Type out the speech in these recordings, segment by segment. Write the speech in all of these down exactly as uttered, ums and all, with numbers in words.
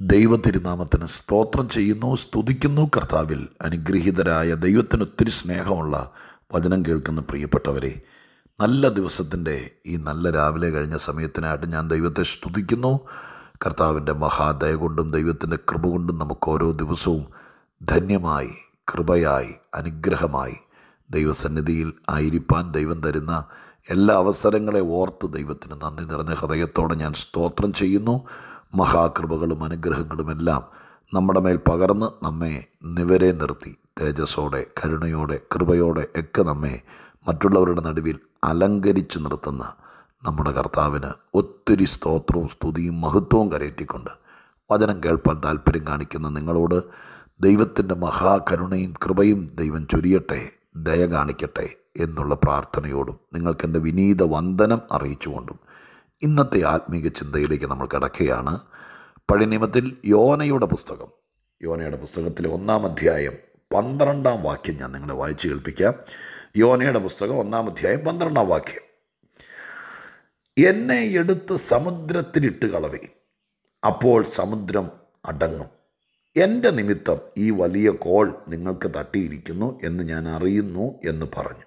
ദൈവതിരുനാമത്തിന് സ്തോത്രം ചെയ്യുന്നു, സ്തുതിക്കുന്നു. കർത്താവിൽ അനുഗ്രഹീതരായ ദൈവത്തിന് ഒത്തിരി സ്നേഹമുള്ള വചനം കേൾക്കുന്ന പ്രിയപ്പെട്ടവരെ, നല്ല ദിവസത്തിൻ്റെ ഈ നല്ല രാവിലെ കഴിഞ്ഞ സമയത്തിനായിട്ട് ഞാൻ ദൈവത്തെ സ്തുതിക്കുന്നു. കർത്താവിൻ്റെ മഹാദയ കൊണ്ടും ദൈവത്തിൻ്റെ കൃപ കൊണ്ടും നമുക്ക് ഓരോ ദിവസവും ധന്യമായി, കൃപയായി, അനുഗ്രഹമായി ദൈവസന്നിധിയിൽ ആയിരിക്കാൻ ദൈവം തരുന്ന എല്ലാ അവസരങ്ങളെ ഓർത്ത് ദൈവത്തിന് നന്ദി നിറഞ്ഞ ഹൃദയത്തോടെ ഞാൻ സ്തോത്രം ചെയ്യുന്നു. മഹാകൃപകളും അനുഗ്രഹങ്ങളുമെല്ലാം നമ്മുടെ മേൽ പകർന്ന് നമ്മെ നിവരെ നിർത്തി തേജസ്സോടെ, കരുണയോടെ, കൃപയോടെ ഒക്കെ നമ്മെ മറ്റുള്ളവരുടെ നടുവിൽ അലങ്കരിച്ച് നിർത്തുന്ന നമ്മുടെ കർത്താവിന് ഒത്തിരി സ്തോത്രവും സ്തുതിയും മഹത്വവും കരയറ്റിക്കൊണ്ട് വചനം കേൾപ്പാൻ താല്പര്യം കാണിക്കുന്ന നിങ്ങളോട് ദൈവത്തിൻ്റെ മഹാകരുണയും കൃപയും ദൈവം ചൊരിയട്ടെ, ദയ കാണിക്കട്ടെ എന്നുള്ള പ്രാർത്ഥനയോടും നിങ്ങൾക്കെൻ്റെ വിനീത വന്ദനം അറിയിച്ചുകൊണ്ടും ഇന്നത്തെ ആത്മീക ചിന്തയിലേക്ക് നമ്മൾ കിടക്കുകയാണ്. പഴയ നിയമത്തിൽ യോനയുടെ പുസ്തകം യോനയുടെ പുസ്തകത്തിലെ ഒന്നാം അധ്യായം പന്ത്രണ്ടാം വാക്യം ഞാൻ നിങ്ങളെ വായിച്ച് കേൾപ്പിക്കാം. യോനയുടെ പുസ്തകം ഒന്നാം അധ്യായം പന്ത്രണ്ടാം വാക്യം: എന്നെ എടുത്ത് സമുദ്രത്തിലിട്ട് കളവി, അപ്പോൾ സമുദ്രം അടങ്ങും. എൻ്റെ നിമിത്തം ഈ വലിയ കോൾ നിങ്ങൾക്ക് തട്ടിയിരിക്കുന്നു എന്ന് ഞാൻ അറിയുന്നു എന്ന് പറഞ്ഞു.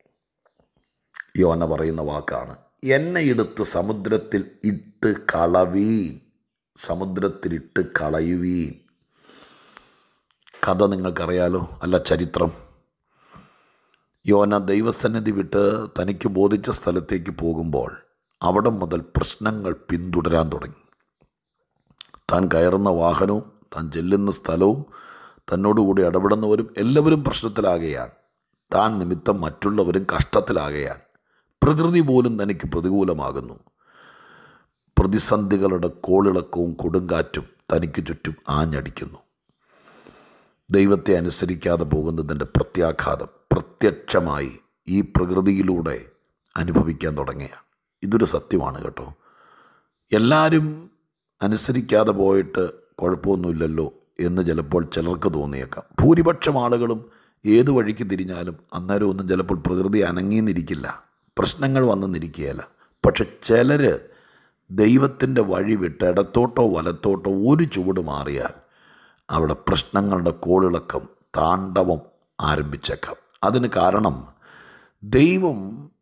യോന പറയുന്ന വാക്കാണ്, എന്നെ എടുത്ത് സമുദ്രത്തിൽ ഇട്ട് കളവീൻ, സമുദ്രത്തിലിട്ട് കളയുവീൻ. കഥ നിങ്ങൾക്കറിയാലോ, അല്ല ചരിത്രം. യോന ദൈവസന്നിധി വിട്ട് തനിക്ക് ബോധിച്ച സ്ഥലത്തേക്ക് പോകുമ്പോൾ അവിടെ മുതൽ പ്രശ്നങ്ങൾ പിന്തുടരാൻ തുടങ്ങി. താൻ കയറുന്ന വാഹനവും താൻ ചെല്ലുന്ന സ്ഥലവും തന്നോടുകൂടി ഇടപെടുന്നവരും എല്ലാവരും പ്രശ്നത്തിലാകുകയാണ്. താൻ നിമിത്തം മറ്റുള്ളവരും കഷ്ടത്തിലാകുകയാണ്. പ്രകൃതി പോലും തനിക്ക് പ്രതികൂലമാകുന്നു. പ്രതിസന്ധികളുടെ കോളിളക്കവും കൊടുങ്കാറ്റും തനിക്ക് ചുറ്റും ആഞ്ഞടിക്കുന്നു. ദൈവത്തെ അനുസരിക്കാതെ പോകുന്നതിൻ്റെ പ്രത്യാഘാതം പ്രത്യക്ഷമായി ഈ പ്രകൃതിയിലൂടെ അനുഭവിക്കാൻ തുടങ്ങുകയാണ്. ഇതൊരു സത്യമാണ് കേട്ടോ. എല്ലാവരും അനുസരിക്കാതെ പോയിട്ട് കുഴപ്പമൊന്നുമില്ലല്ലോ എന്ന് ചിലപ്പോൾ ചിലർക്ക് തോന്നിയേക്കാം. ഭൂരിപക്ഷം ആളുകളും ഏത് വഴിക്ക് തിരിഞ്ഞാലും അന്നേരം ഒന്നും ചിലപ്പോൾ പ്രകൃതി അനങ്ങിയെന്നിരിക്കില്ല, പ്രശ്നങ്ങൾ വന്നെന്നിരിക്കുകയില്ല. പക്ഷെ ചിലർ ദൈവത്തിൻ്റെ വഴി വിട്ട് ഇടത്തോട്ടോ വലത്തോട്ടോ ഒരു ചുവട് മാറിയാൽ അവിടെ പ്രശ്നങ്ങളുടെ കോളിളക്കം, താണ്ഡവം ആരംഭിച്ചേക്കാം. അതിന് കാരണം ദൈവം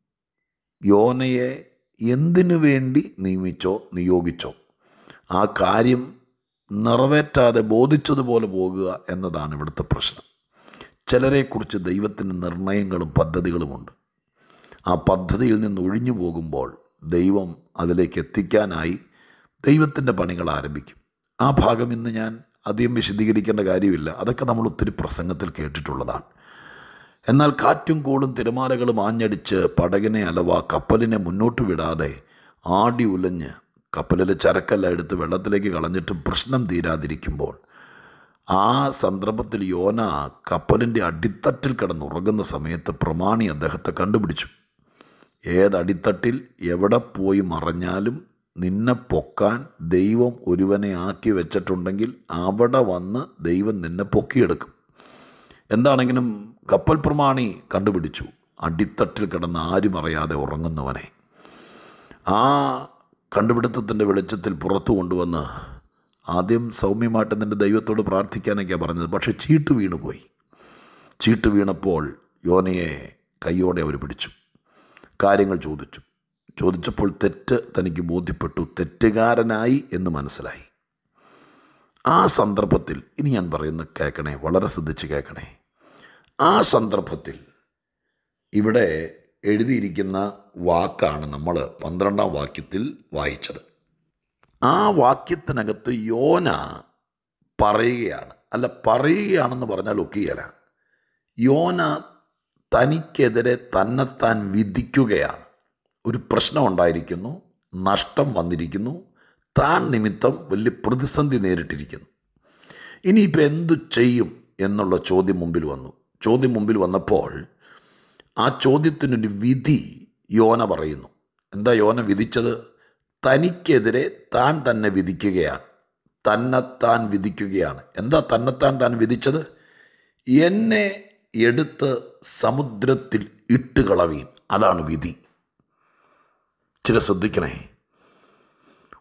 യോനയെ എന്തിനു വേണ്ടി നിയമിച്ചോ നിയോഗിച്ചോ ആ കാര്യം നിറവേറ്റാതെ ബോധിച്ചതുപോലെ പോകുക എന്നതാണ് ഇവിടുത്തെ പ്രശ്നം. ചിലരെക്കുറിച്ച് ദൈവത്തിന് നിർണയങ്ങളും പദ്ധതികളുമുണ്ട്. ആ പദ്ധതിയിൽ നിന്ന് ഒഴിഞ്ഞു പോകുമ്പോൾ ദൈവം അതിലേക്ക് എത്തിക്കാനായി ദൈവത്തിൻ്റെ പണികൾ ആരംഭിക്കും. ആ ഭാഗം ഇന്ന് ഞാൻ അധികം വിശദീകരിക്കേണ്ട കാര്യമില്ല, അതൊക്കെ നമ്മൾ ഒത്തിരി പ്രസംഗത്തിൽ കേട്ടിട്ടുള്ളതാണ്. എന്നാൽ കാറ്റും കോളും തിരമാലകളും ആഞ്ഞടിച്ച് പടകിനെ അഥവാ കപ്പലിനെ മുന്നോട്ട് വിടാതെ ആടി ഉലഞ്ഞ് കപ്പലിലെ ചരക്കെല്ലാം എടുത്ത് വെള്ളത്തിലേക്ക് കളഞ്ഞിട്ടും പ്രശ്നം തീരാതിരിക്കുമ്പോൾ ആ സന്ദർഭത്തിൽ യോന കപ്പലിൻ്റെ അടിത്തട്ടിൽ കിടന്നുറങ്ങുന്ന സമയത്ത് പ്രമാണി അദ്ദേഹത്തെ കണ്ടുപിടിച്ചു. ഏതടിത്തട്ടിൽ എവിടെ പോയി മറഞ്ഞാലും നിന്നെ പൊക്കാൻ ദൈവം ഒരുവനെ ആക്കി വെച്ചിട്ടുണ്ടെങ്കിൽ അവിടെ വന്ന് ദൈവം നിന്നെ പൊക്കിയെടുക്കും. എന്താണെങ്കിലും കപ്പൽ പ്രമാണി കണ്ടുപിടിച്ചു അടിത്തട്ടിൽ കിടന്ന് ആരും അറിയാതെ ഉറങ്ങുന്നവനെ. ആ കണ്ടുപിടുത്തത്തിൻ്റെ വെളിച്ചത്തിൽ പുറത്തു കൊണ്ടുവന്ന് ആദ്യം സൗമ്യമായിട്ട് നിൻ്റെ ദൈവത്തോട് പ്രാർത്ഥിക്കാനൊക്കെയാണ് പറഞ്ഞത്. പക്ഷേ ചീട്ട് വീണുപോയി. ചീട്ട് വീണപ്പോൾ യോനയെ കൈയോടെ അവർ പിടിച്ചു, കാര്യങ്ങൾ ചോദിച്ചു. ചോദിച്ചപ്പോൾ തെറ്റ് തനിക്ക് ബോധ്യപ്പെട്ടു, തെറ്റുകാരനായി എന്ന് മനസ്സിലായി. ആ സന്ദർഭത്തിൽ ഇനി ഞാൻ പറയുന്നത് കേൾക്കണേ, വളരെ ശ്രദ്ധിച്ച് കേൾക്കണേ. ആ സന്ദർഭത്തിൽ ഇവിടെ എഴുതിയിരിക്കുന്ന വാക്കാണ് നമ്മൾ പന്ത്രണ്ടാം വാക്യത്തിൽ വായിച്ചത്. ആ വാക്യത്തിനകത്ത് യോന പറയുകയാണ്, അല്ല പറയുകയാണെന്ന് പറഞ്ഞാൽ ഒക്കെയല്ല, യോന തനിക്കെതിരെ തന്നെത്താൻ വിധിക്കുകയാണ്. ഒരു പ്രശ്നം ഉണ്ടായിരിക്കുന്നു, നഷ്ടം വന്നിരിക്കുന്നു, താൻ നിമിത്തം വലിയ പ്രതിസന്ധി നേരിട്ടിരിക്കുന്നു. ഇനിയിപ്പോൾ എന്തു ചെയ്യും എന്നുള്ള ചോദ്യം മുമ്പിൽ വന്നു. ചോദ്യം മുമ്പിൽ വന്നപ്പോൾ ആ ചോദ്യത്തിനൊരു വിധി യോന പറയുന്നു. എന്താ യോന വിധിച്ചത്? തനിക്കെതിരെ താൻ തന്നെ വിധിക്കുകയാണ്, തന്നെത്താൻ വിധിക്കുകയാണ്. എന്താ തന്നെത്താൻ താൻ വിധിച്ചത്? എന്നെ എടുത്ത് സമുദ്രത്തിൽ ഇട്ട് കളവീൻ. അതാണ് വിധി. ചില ശ്രദ്ധിക്കണേ.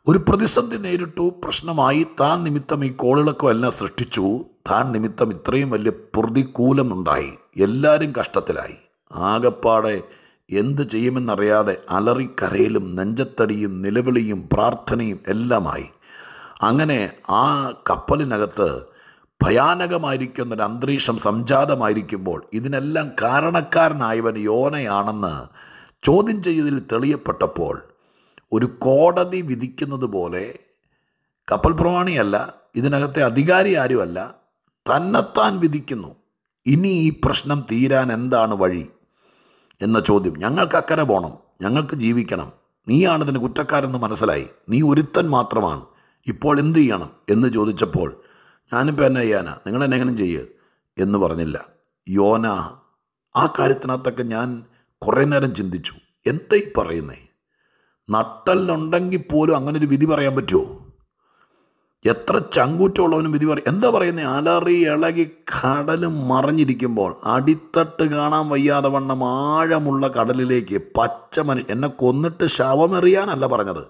ഒരു പ്രതിസന്ധി നേരിട്ടു, പ്രശ്നമായി. താൻ നിമിത്തം ഈ കോളിളക്കം എല്ലാം സൃഷ്ടിച്ചു. താൻ നിമിത്തം ഇത്രയും വലിയ പ്രതികൂലമുണ്ടായി. എല്ലാവരും കഷ്ടത്തിലായി. ആകപ്പാടെ എന്ത് ചെയ്യുമെന്നറിയാതെ അലറിക്കരയിലും നെഞ്ചത്തടിയും നിലവിളിയും പ്രാർത്ഥനയും എല്ലാമായി. അങ്ങനെ ആ കപ്പലിനകത്ത് ഭയാനകമായിരിക്കുന്നൊരു അന്തരീക്ഷം സംജാതമായിരിക്കുമ്പോൾ ഇതിനെല്ലാം കാരണക്കാരനായവൻ യോനയാണെന്ന് ചോദ്യം ചെയ്തതിൽ തെളിയപ്പെട്ടപ്പോൾ ഒരു കോടതി വിധിക്കുന്നത് പോലെ കപ്പൽ പ്രമാണിയല്ല, ഇതിനകത്തെ അധികാരി ആരുമല്ല, തന്നെത്താൻ വിധിക്കുന്നു. ഇനി ഈ പ്രശ്നം തീരാൻ എന്താണ് വഴി എന്ന ചോദ്യം. ഞങ്ങൾക്ക് അക്കരെ പോകണം, ഞങ്ങൾക്ക് ജീവിക്കണം, നീയാണിതിന് കുറ്റക്കാരെന്ന് മനസ്സിലായി, നീ ഒരുത്തൻ മാത്രമാണ്, ഇപ്പോൾ എന്ത് ചെയ്യണം എന്ന് ചോദിച്ചപ്പോൾ ഞാനിപ്പോൾ എന്നെ ചെയ്യാനാ, നിങ്ങളെന്നെ എങ്ങനെ ചെയ്യുക എന്ന് പറഞ്ഞില്ല. യോന ആ കാര്യത്തിനകത്തൊക്കെ ഞാൻ കുറേ നേരം ചിന്തിച്ചു. എന്താ ഈ പറയുന്നേ? നട്ടലുണ്ടെങ്കിൽ പോലും അങ്ങനെ ഒരു വിധി പറയാൻ പറ്റുമോ? എത്ര ചങ്കൂറ്റമുള്ളവനും വിധി പറയും. എന്താ പറയുന്നത്? അലറി ഇളകി കടലും മറിഞ്ഞിരിക്കുമ്പോൾ അടിത്തട്ട് കാണാൻ വയ്യാതെ വണ്ണം ആഴമുള്ള കടലിലേക്ക് പച്ച മനുഷ്യ എന്നെ കൊന്നിട്ട് ശവമെറിയാനല്ല പറഞ്ഞത്,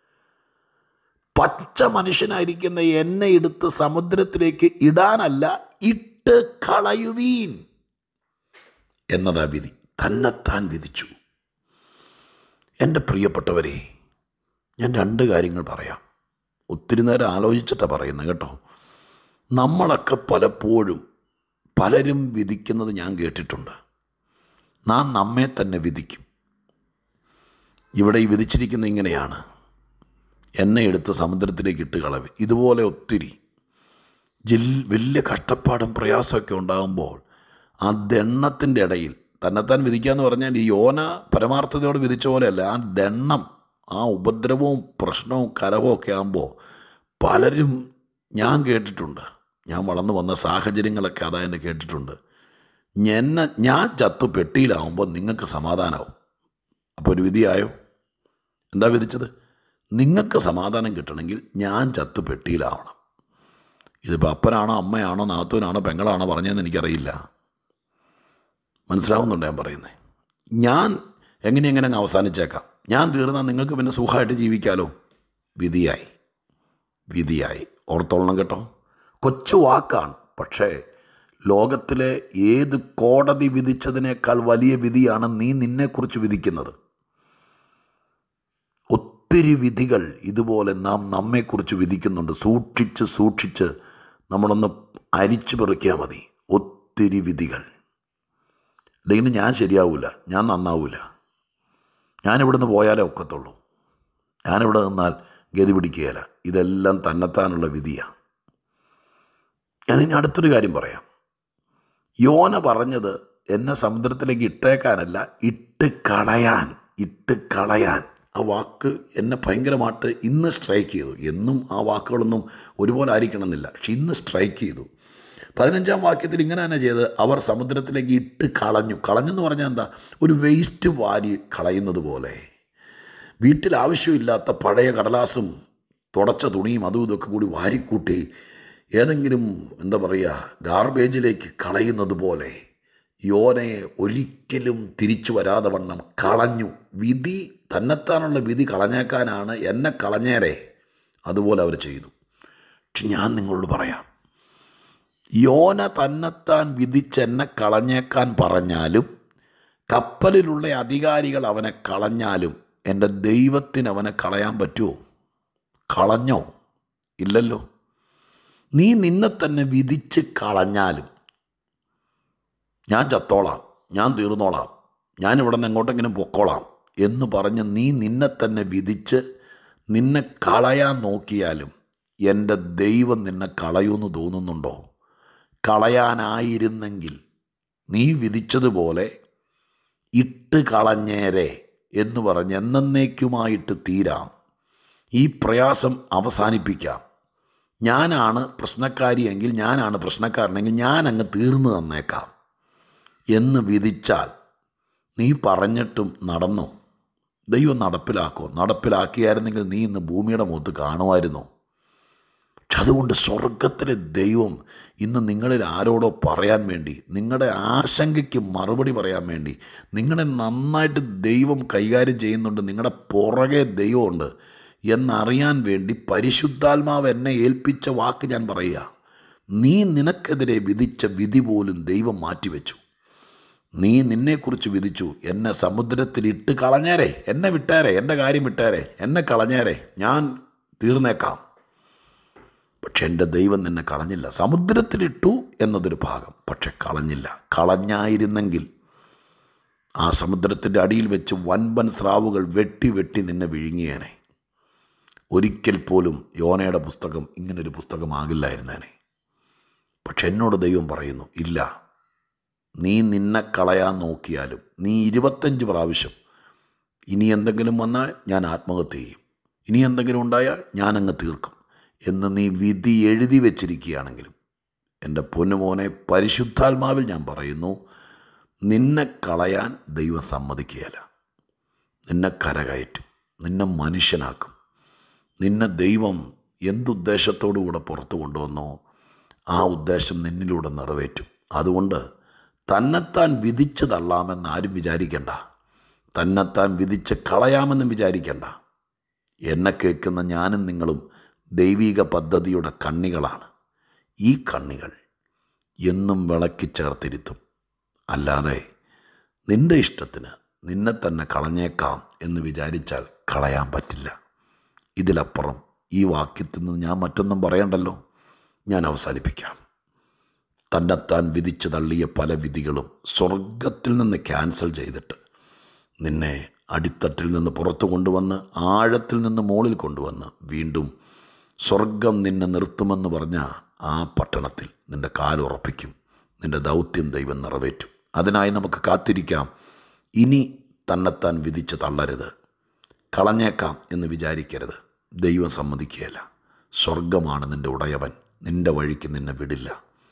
പച്ച മനുഷ്യനായിരിക്കുന്ന എന്നെ എടുത്ത് സമുദ്രത്തിലേക്ക് ഇടാനല്ല, ഇട്ട് കളയുവീൻ എന്നതാ വിധി. തന്നെത്താൻ വിധിച്ചു. എൻ്റെ പ്രിയപ്പെട്ടവരെ, ഞാൻ രണ്ട് കാര്യങ്ങൾ പറയാം. ഒത്തിരി നേരം ആലോചിച്ചിട്ടാണ് പറയുന്നത് കേട്ടോ. നമ്മളൊക്കെ പലപ്പോഴും പലരും വിധിക്കുന്നത് ഞാൻ കേട്ടിട്ടുണ്ട്. നാം നമ്മെ തന്നെ വിധിക്കും. ഇവിടെ ഈ വിധിച്ചിരിക്കുന്നത് ഇങ്ങനെയാണ്, എന്നെ എടുത്ത് സമുദ്രത്തിലേക്ക് ഇട്ട് കളവി. ഇതുപോലെ ഒത്തിരി ജിൽ വലിയ കഷ്ടപ്പാടും പ്രയാസമൊക്കെ ഉണ്ടാകുമ്പോൾ ആ ദണ്ണത്തിൻ്റെ ഇടയിൽ തന്നെത്താൻ വിധിക്കാന്ന് പറഞ്ഞാൽ ഈ യോന പരമാർത്ഥതയോട് വിധിച്ച പോലെയല്ല. ആ ദണ്ണം, ആ ഉപദ്രവവും പ്രശ്നവും കലഹവും ഒക്കെ ആകുമ്പോൾ പലരും ഞാൻ കേട്ടിട്ടുണ്ട്, ഞാൻ വളർന്നു വന്ന സാഹചര്യങ്ങളൊക്കെ അതായത് കേട്ടിട്ടുണ്ട്. എന്നെ ഞാൻ ചത്തു പെട്ടിയിലാവുമ്പോൾ നിങ്ങൾക്ക് സമാധാനമാവും. അപ്പോൾ ഒരു വിധിയായോ? എന്താ വിധിച്ചത്? നിങ്ങൾക്ക് സമാധാനം കിട്ടണമെങ്കിൽ ഞാൻ ചത്തു പെട്ടിയിലാവണം. ഇതിപ്പോൾ അപ്പനാണോ അമ്മയാണോ നാത്തൂനാണോ പെങ്ങളാണോ പറഞ്ഞതെന്ന് എനിക്കറിയില്ല. മനസ്സിലാവുന്നുണ്ടോ ഞാൻ പറയുന്നത്? ഞാൻ എങ്ങനെ എങ്ങനെ അങ്ങ് അവസാനിച്ചേക്കാം, ഞാൻ തീർന്നാൽ നിങ്ങൾക്ക് പിന്നെ സുഖമായിട്ട് ജീവിക്കാമല്ലോ. വിധിയായി, വിധിയായി. ഓർത്തോളണം കേട്ടോ. കൊച്ചു വാക്കാണ്, പക്ഷേ ലോകത്തിലെ ഏത് കോടതി വിധിച്ചതിനേക്കാൾ വലിയ വിധിയാണ് നീ നിന്നെക്കുറിച്ച് വിധിക്കുന്നത്. ഒത്തിരി വിധികൾ ഇതുപോലെ നാം നമ്മെക്കുറിച്ച് വിധിക്കുന്നുണ്ട്. സൂക്ഷിച്ച് സൂക്ഷിച്ച് നമ്മളൊന്ന് അരിച്ചു പെറുക്കിയാൽ മതി. ഒത്തിരി വിധികൾ. അല്ലെങ്കിൽ ഞാൻ ശരിയാവില്ല, ഞാൻ നന്നാവില്ല, ഞാനിവിടെ നിന്ന് പോയാലേ ഒക്കത്തുള്ളൂ, ഞാനിവിടെ നിന്നാൽ ഗതി പിടിക്കുകയില്ല. ഇതെല്ലാം തന്നെത്താനുള്ള വിധിയാണ്. ഞാനിനി അടുത്തൊരു കാര്യം പറയാം. യോന പറഞ്ഞത് എന്നെ സമുദ്രത്തിലേക്ക് ഇട്ടേക്കാനല്ല, ഇട്ട് കളയാൻ. ഇട്ട് കളയാൻ ആ വാക്ക് എന്നെ ഭയങ്കരമായിട്ട് ഇന്ന് സ്ട്രൈക്ക് ചെയ്തു. എന്നും ആ വാക്കുകളൊന്നും ഒരുപോലെ ആയിരിക്കണമെന്നില്ല, പക്ഷെ ഇന്ന് സ്ട്രൈക്ക് ചെയ്തു. പതിനഞ്ചാം വാക്യത്തിൽ ഇങ്ങനെ തന്നെ ചെയ്ത് അവർ സമുദ്രത്തിലേക്ക് ഇട്ട് കളഞ്ഞു. കളഞ്ഞെന്ന് പറഞ്ഞാൽ എന്താ? ഒരു വേസ്റ്റ് വാരി കളയുന്നത് പോലെ. വീട്ടിൽ ആവശ്യമില്ലാത്ത പഴയ കടലാസും തുടച്ച തുണിയും അതും ഇതൊക്കെ കൂടി വാരിക്കൂട്ടി ഏതെങ്കിലും എന്താ പറയുക ഗാർബേജിലേക്ക് കളയുന്നത് പോലെ യോനയെ ഒരിക്കലും തിരിച്ചു വരാതെ വണ്ണം കളഞ്ഞു. വിധി തന്നെത്താനുള്ള വിധി കളഞ്ഞേക്കാനാണ് എന്നെ കളഞ്ഞേരെ, അതുപോലെ അവർ ചെയ്തു. പക്ഷെ ഞാൻ നിങ്ങളോട് പറയാം, യോന തന്നെത്താൻ വിധിച്ചെന്നെ കളഞ്ഞേക്കാൻ പറഞ്ഞാലും കപ്പലിലുള്ള അധികാരികൾ അവനെ കളഞ്ഞാലും എൻ്റെ ദൈവത്തിന് അവനെ കളയാൻ പറ്റുമോ? കളഞ്ഞോ? ഇല്ലല്ലോ. നീ നിന്നെ തന്നെ വിധിച്ച് കളഞ്ഞാലും ഞാൻ ചത്തോളാം, ഞാൻ തീർന്നോളാം, ഞാനിവിടെ നിന്ന് എങ്ങോട്ടെങ്കിലും പൊക്കോളാം എന്ന് പറഞ്ഞ് നീ നിന്നെ തന്നെ വിധിച്ച് നിന്നെ കളയാൻ നോക്കിയാലും എൻ്റെ ദൈവം നിന്നെ കളയുമെന്ന് തോന്നുന്നുണ്ടോ? കളയാനായിരുന്നെങ്കിൽ നീ വിധിച്ചതുപോലെ ഇട്ട് കളഞ്ഞേരെ എന്ന് പറഞ്ഞ് എന്നേക്കുമായിട്ട് തീരാം. ഈ പ്രയാസം അവസാനിപ്പിക്കാം. ഞാനാണ് പ്രശ്നക്കാരിയെങ്കിൽ, ഞാനാണ് പ്രശ്നക്കാരനെങ്കിൽ ഞാൻ അങ്ങ് തീർന്നു തന്നേക്കാം എന്ന് വിധിച്ചാൽ നീ പറഞ്ഞിട്ടും നടന്നോ? ദൈവം നടപ്പിലാക്കോ? നടപ്പിലാക്കിയായിരുന്നെങ്കിൽ നീ ഇന്ന് ഭൂമിയുടെ മുഖത്ത് കാണുമായിരുന്നോ? പക്ഷെ അതുകൊണ്ട് സ്വർഗത്തിലെ ദൈവം ഇന്ന് നിങ്ങളിൽ ആരോടോ പറയാൻ വേണ്ടി, നിങ്ങളുടെ ആശങ്കയ്ക്ക് മറുപടി പറയാൻ വേണ്ടി, നിങ്ങളെ നന്നായിട്ട് ദൈവം കൈകാര്യം ചെയ്യുന്നുണ്ട്. നിങ്ങളുടെ പുറകെ ദൈവമുണ്ട്. എന്നറിയാൻ വേണ്ടി പരിശുദ്ധാത്മാവ് എന്നെ ഏൽപ്പിച്ച വാക്ക് ഞാൻ പറയുക. നീ നിനക്കെതിരെ വിധിച്ച വിധി പോലും ദൈവം മാറ്റിവെച്ചു. നീ നിന്നെക്കുറിച്ച് വിധിച്ചു, എന്നെ സമുദ്രത്തിൽ ഇട്ട് കളഞ്ഞേരെ, എന്നെ വിട്ടേരെ, എൻ്റെ കാര്യം വിട്ടേരെ, എന്നെ കളഞ്ഞേരെ, ഞാൻ തീർന്നേക്കാം. പക്ഷെ എൻ്റെ ദൈവം നിന്നെ കളഞ്ഞില്ല. സമുദ്രത്തിലിട്ടു എന്നതൊരു ഭാഗം, പക്ഷെ കളഞ്ഞില്ല. കളഞ്ഞായിരുന്നെങ്കിൽ ആ സമുദ്രത്തിൻ്റെ അടിയിൽ വെച്ച് വൻപൻ സ്രാവുകൾ വെട്ടി വെട്ടി നിന്നെ വിഴുങ്ങിയേനെ. ഒരിക്കൽ പോലും യോനയുടെ പുസ്തകം ഇങ്ങനൊരു പുസ്തകമാകില്ലായിരുന്നേനെ. പക്ഷെ എന്നോട് ദൈവം പറയുന്നു, ഇല്ല, നീ നിന്നെ കളയാൻ നോക്കിയാലും നീ ഇരുപത്തഞ്ച് പ്രാവശ്യം ഇനി എന്തെങ്കിലും വന്നാൽ ഞാൻ ആത്മഹത്യ ചെയ്യും, ഇനി എന്തെങ്കിലും ഉണ്ടായാൽ ഞാനങ്ങ് തീർക്കും എന്ന് നീ വിധി എഴുതി വച്ചിരിക്കുകയാണെങ്കിലും എൻ്റെ പൊന്നുമോനെ, പരിശുദ്ധാത്മാവിൽ ഞാൻ പറയുന്നു, നിന്നെ കളയാൻ ദൈവം സമ്മതിക്കുകയില്ല. നിന്നെ കരകയറ്റും, നിന്നെ മനുഷ്യനാക്കും. നിന്നെ ദൈവം എന്തുദ്ദേശത്തോടു കൂടെ പുറത്തു കൊണ്ടുവന്നോ ആ ഉദ്ദേശം നിന്നിലൂടെ നിറവേറ്റും. അതുകൊണ്ട് തന്നെത്താൻ വിധിച്ച് തള്ളാമെന്ന് ആരും വിചാരിക്കണ്ട, തന്നെത്താൻ വിധിച്ച് കളയാമെന്നും വിചാരിക്കണ്ട. എന്നെ കേൾക്കുന്ന ഞാനും നിങ്ങളും ദൈവിക പദ്ധതിയുടെ കണ്ണികളാണ്. ഈ കണ്ണികൾ എന്നും വിളക്കി ചേർത്തിരുത്തും. അല്ലാതെ നിൻ്റെ ഇഷ്ടത്തിന് നിന്നെ തന്നെ കളഞ്ഞേക്കാം എന്ന് വിചാരിച്ചാൽ കളയാൻ പറ്റില്ല. ഇതിലപ്പുറം ഈ വാക്യത്തിൽ നിന്ന് ഞാൻ മറ്റൊന്നും പറയണ്ടല്ലോ. ഞാൻ അവസാനിപ്പിക്കാം. തന്നെത്താൻ വിധിച്ച് തള്ളിയ പല വിധികളും സ്വർഗത്തിൽ നിന്ന് ക്യാൻസൽ ചെയ്തിട്ട് നിന്നെ അടിത്തട്ടിൽ നിന്ന് പുറത്തു കൊണ്ടുവന്ന് ആഴത്തിൽ നിന്ന് മുകളിൽ കൊണ്ടുവന്ന് വീണ്ടും സ്വർഗം നിന്നെ നിർത്തുമെന്ന് പറഞ്ഞ ആ പട്ടണത്തിൽ നിൻ്റെ കാലുറപ്പിക്കും. നിൻ്റെ ദൗത്യം ദൈവം നിറവേറ്റും. അതിനായി നമുക്ക് കാത്തിരിക്കാം. ഇനി തന്നെത്താൻ വിധിച്ച് തള്ളരുത്, കളഞ്ഞേക്കാം എന്ന് വിചാരിക്കരുത്. ദൈവം സമ്മതിക്കുകയില്ല. സ്വർഗമാണ് നിൻ്റെ ഉടയവൻ, നിൻ്റെ വഴിക്ക് നിന്നെ വിടില്ല.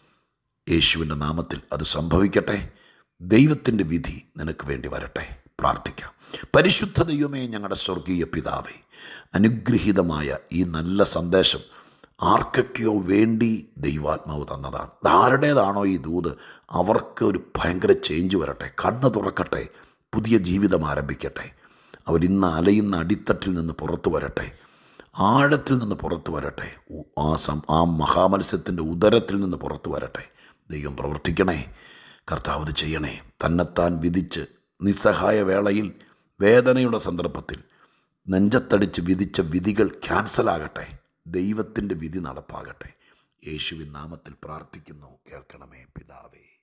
യേശുവിൻ്റെ നാമത്തിൽ അത് സംഭവിക്കട്ടെ. ദൈവത്തിൻ്റെ വിധി നിനക്ക് വേണ്ടി വരട്ടെ. പ്രാർത്ഥിക്കാം. പരിശുദ്ധ ദൈവമേ, ഞങ്ങളുടെ സ്വർഗീയ പിതാവേ, അനുഗ്രഹീതമായ ഈ നല്ല സന്ദേശം ആർക്കൊക്കെയോ വേണ്ടി ദൈവാത്മാവ് തന്നതാണ്. ആരുടേതാണോ ഈ ദൂത്, അവർക്ക് ഒരു ഭയങ്കര ചേഞ്ച് വരട്ടെ, കണ്ണ് തുറക്കട്ടെ, പുതിയ ജീവിതം ആരംഭിക്കട്ടെ. അവരിന്ന് അലയുന്ന അടിത്തട്ടിൽ നിന്ന് പുറത്തു വരട്ടെ, ആഴത്തിൽ നിന്ന് പുറത്തു വരട്ടെ, ആ സം ആ മഹാമത്സ്യത്തിൻ്റെ ഉദരത്തിൽ നിന്ന് പുറത്തു വരട്ടെ. ദൈവം പ്രവർത്തിക്കണേ. കർത്താവ് ഇത് ചെയ്യണേ. തന്നെത്താൻ വിധിച്ച് നിസ്സഹായ വേളയിൽ വേദനയുടെ സന്ദർഭത്തിൽ നെഞ്ചത്തടിച്ച് വിധിച്ച വിധികൾ ക്യാൻസലാകട്ടെ. ദൈവത്തിൻ്റെ വിധി നടപ്പാകട്ടെ. യേശുവിൻ നാമത്തിൽ പ്രാർത്ഥിക്കുന്നു. കേൾക്കണമേ പിതാവേ.